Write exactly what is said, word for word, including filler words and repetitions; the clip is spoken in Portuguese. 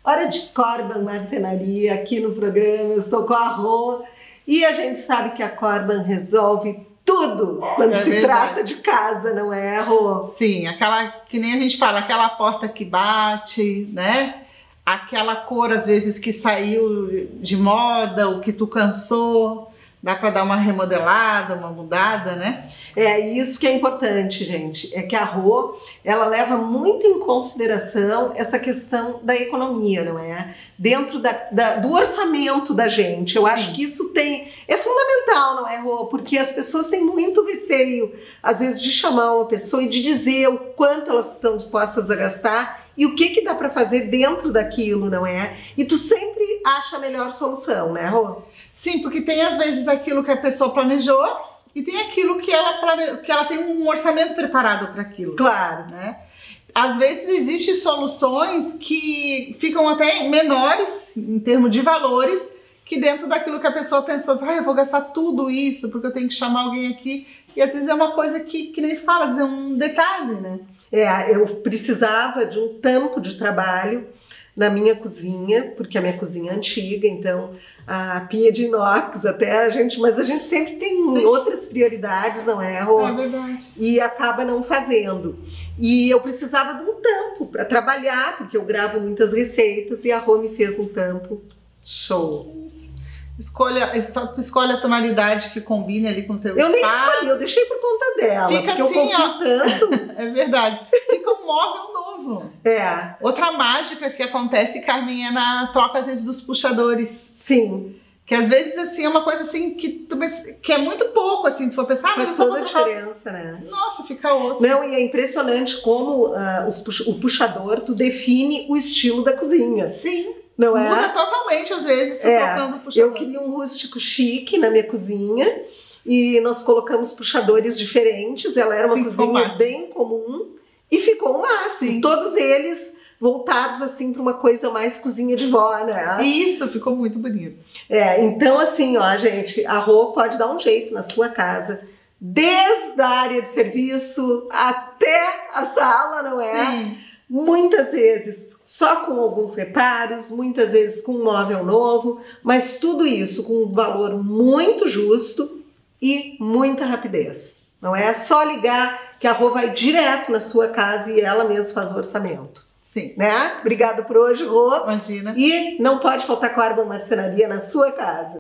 Hora de Corban Marcenaria aqui no programa. Eu estou com a Rô e a gente sabe que a Corban resolve tudo quando é se verdade. trata de casa, não é, Rô? Sim, aquela que nem a gente fala, aquela porta que bate, né? Aquela cor às vezes que saiu de moda, o que tu cansou. Dá para dar uma remodelada, uma mudada, né? É isso que é importante, gente. É que a Rô, ela leva muito em consideração essa questão da economia, não é? Dentro da, da, do orçamento da gente. Eu Sim. acho que isso tem, é fundamental, não é, Rô? Porque as pessoas têm muito receio, às vezes, de chamar uma pessoa e de dizer o quanto elas estão dispostas a gastar e o que que dá para fazer dentro daquilo, não é? E tu sempre acha a melhor solução, né, Rô? Sim, porque tem às vezes aquilo que a pessoa planejou e tem aquilo que ela, plane... que ela tem um orçamento preparado para aquilo. Claro. Né? Às vezes existem soluções que ficam até menores em termos de valores que dentro daquilo que a pessoa pensou, ah, eu vou gastar tudo isso porque eu tenho que chamar alguém aqui. E às vezes é uma coisa que, que nem fala, às vezes é um detalhe, né? É, eu precisava de um tampo de trabalho na minha cozinha, porque a minha cozinha é antiga, então a pia de inox até a gente, mas a gente sempre tem Sim. outras prioridades, não é, Rô? É verdade. E acaba não fazendo. E eu precisava de um tampo para trabalhar, porque eu gravo muitas receitas e a Rô me fez um tampo. Show! Isso. Escolha, só tu escolhe a tonalidade que combine ali com o teu Eu espaço. nem escolhi, eu deixei por conta dela, Fica porque assim, eu confio ó. tanto. É verdade. Fica um móvel novo. É. Outra mágica que acontece, Carmen, é na troca às vezes dos puxadores. Sim. Que às vezes assim é uma coisa assim que, tu, que é muito pouco, assim, tu for pensar, ah, faz toda a diferença, né? Nossa, fica outro. Não, e é impressionante como uh, os pux o puxador, tu define o estilo da cozinha. Sim. Não é? Muda totalmente, às vezes, é, trocando o puxador. Eu queria um rústico chique na minha cozinha e nós colocamos puxadores diferentes. Ela era uma Sim, cozinha bem comum e ficou o máximo. Sim. Todos eles voltados assim para uma coisa mais cozinha de vó, né? Isso, ficou muito bonito. É, então assim, ó, gente, a Rô pode dar um jeito na sua casa, desde a área de serviço até a sala, não é? Sim. Muitas vezes só com alguns reparos, muitas vezes com um móvel novo, mas tudo isso com um valor muito justo e muita rapidez. Não é só ligar que a Rô vai direto na sua casa e ela mesma faz o orçamento. Sim. Né? Obrigada por hoje, Rô. Imagina. E não pode faltar Corban Marcenaria na sua casa.